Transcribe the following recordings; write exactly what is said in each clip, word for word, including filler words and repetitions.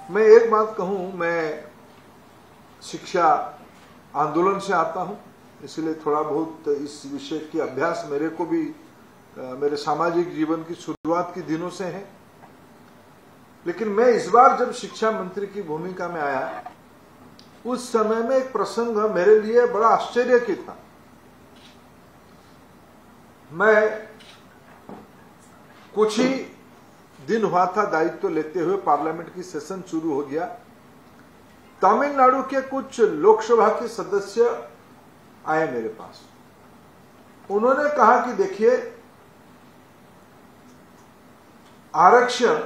मैं एक बात कहूं, मैं शिक्षा आंदोलन से आता हूं, इसलिए थोड़ा बहुत इस विषय की अभ्यास मेरे को भी मेरे सामाजिक जीवन की शुरुआत के दिनों से है। लेकिन मैं इस बार जब शिक्षा मंत्री की भूमिका में आया, उस समय में एक प्रसंग मेरे लिए बड़ा आश्चर्य की था। मैं कुछ ही दिन हुआ था दायित्व लेते हुए, पार्लियामेंट की सेशन शुरू हो गया। तमिलनाडु के कुछ लोकसभा के सदस्य आए मेरे पास। उन्होंने कहा कि देखिए, आरक्षण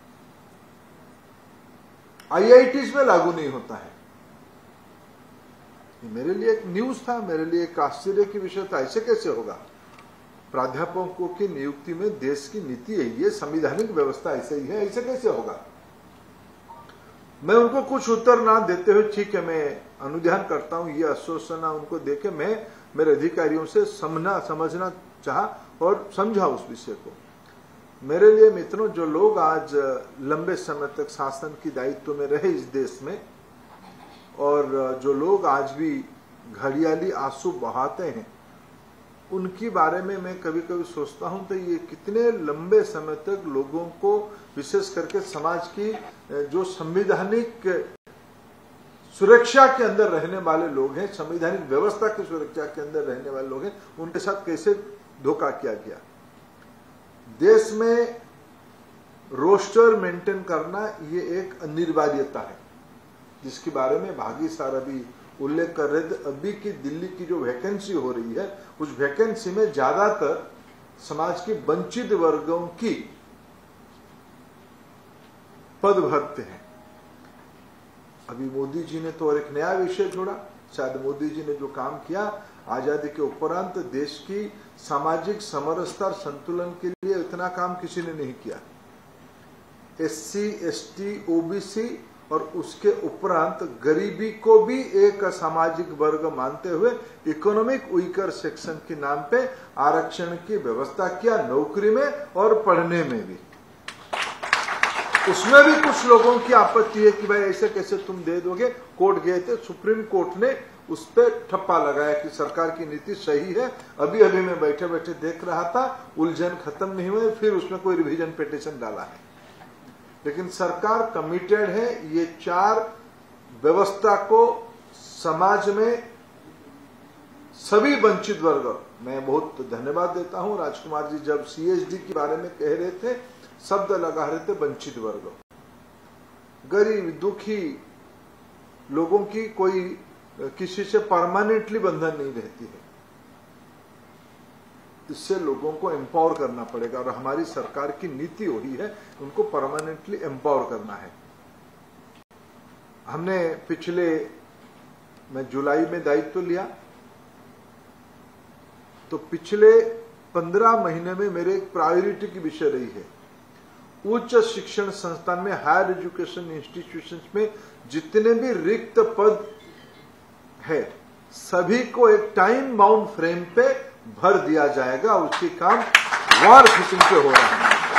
आईआईटीज में लागू नहीं होता है। मेरे लिए एक न्यूज था, मेरे लिए एक आश्चर्य की विषय था। ऐसे कैसे होगा? प्राध्यापकों की नियुक्ति में देश की नीति है, ये संवैधानिक व्यवस्था ऐसे ही है, ऐसे कैसे होगा? मैं उनको कुछ उत्तर ना देते हुए, ठीक है मैं अनुध्यान करता हूं, ये आश्वासना उनको देके मैं मेरे अधिकारियों से समझना समझना चाहा और समझा उस विषय को। मेरे लिए मित्रों, जो लोग आज लंबे समय तक शासन की दायित्व में रहे इस देश में, और जो लोग आज भी घड़ियाली आंसू बहाते हैं, उनके बारे में मैं कभी कभी सोचता हूं तो ये कितने लंबे समय तक लोगों को, विशेष करके समाज की जो संवैधानिक सुरक्षा के अंदर रहने वाले लोग हैं, संवैधानिक व्यवस्था की सुरक्षा के अंदर रहने वाले लोग हैं, उनके साथ कैसे धोखा किया गया। देश में रोस्टर मेंटेन करना ये एक अनिवार्यता है, जिसके बारे में भागी सार अभी उल्लेख कर रहे थे। अभी की दिल्ली की जो वैकेंसी हो रही है, उस वैकेंसी में ज्यादातर समाज के वंचित वर्गों की पद भरते हैं। अभी मोदी जी ने तो और एक नया विषय जोड़ा। शायद मोदी जी ने जो काम किया आजादी के उपरांत देश की सामाजिक समरसता और संतुलन के लिए, इतना काम किसी ने नहीं किया। एससी, एसटी, ओबीसी और उसके उपरांत गरीबी को भी एक सामाजिक वर्ग मानते हुए इकोनॉमिक वीकर सेक्शन के नाम पे आरक्षण की व्यवस्था किया, नौकरी में और पढ़ने में भी। उसमें भी कुछ लोगों की आपत्ति है कि भाई ऐसे कैसे तुम दे दोगे। कोर्ट गए थे, सुप्रीम कोर्ट ने उस पर ठप्पा लगाया कि सरकार की नीति सही है। अभी अभी मैं बैठे बैठे देख रहा था, उलझन खत्म नहीं हुए, फिर उसमें कोई रिवीजन पिटीशन डाला है। लेकिन सरकार कमिटेड है ये चार व्यवस्था को समाज में सभी वंचित वर्ग। मैं बहुत धन्यवाद देता हूं राजकुमार जी, जब सीएसडी के बारे में कह रहे थे, शब्द लगा रहे थे वंचित वर्ग, गरीब दुखी लोगों की कोई किसी से परमानेंटली बंधन नहीं रहती है। इससे लोगों को एम्पावर करना पड़ेगा, और हमारी सरकार की नीति वही है, उनको परमानेंटली एम्पावर करना है। हमने पिछले मैं जुलाई में दायित्व लिया, तो पिछले पंद्रह महीने में मेरे एक प्रायोरिटी की विषय रही है, उच्च शिक्षण संस्थान में, हायर एजुकेशन इंस्टीट्यूशंस में जितने भी रिक्त पद है, सभी को एक टाइम बाउंड फ्रेम पे भर दिया जाएगा। उसकी काम वार फिटिंग पे हो रहा है।